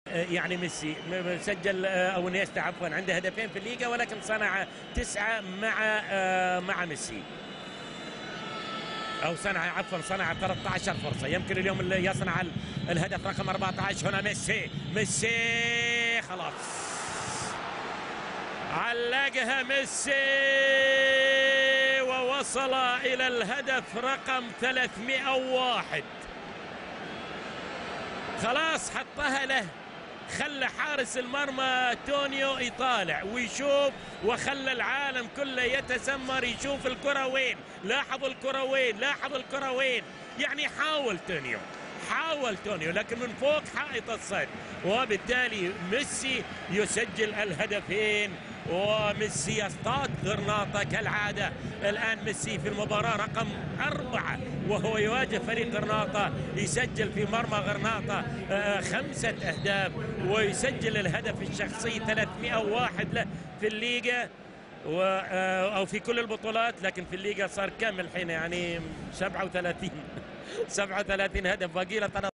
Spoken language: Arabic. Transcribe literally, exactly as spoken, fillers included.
يعني ميسي سجل او انيستا عفوا عنده هدفين في الليغا، ولكن صنع تسعه مع مع ميسي، او صنع عفوا صنع ثلاثة عشر فرصه. يمكن اليوم يصنع الهدف رقم أربعة عشر. هنا ميسي ميسي خلاص علقها ميسي ووصل الى الهدف رقم ثلاثمئة وواحد. خلاص حطها له، خلى حارس المرمى تونيو يطالع ويشوف، وخلى العالم كله يتسمر يشوف الكرة وين. لاحظوا الكرة وين، لاحظوا الكرة وين. يعني حاول تونيو حاول تونيو لكن من فوق حائط الصد، وبالتالي ميسي يسجل الهدفين، وميسي يصطاد غرناطة كالعادة. الآن ميسي في المباراة رقم أربعة وهو يواجه فريق غرناطة، يسجل في مرمى غرناطة خمسة أهداف ويسجل الهدف الشخصي ثلاثمئة وواحد له في الليغا و أو في كل البطولات، لكن في الليغا صار كم الحين يعني سبعة وثلاثين سبعة وثلاثين هدف، باقي له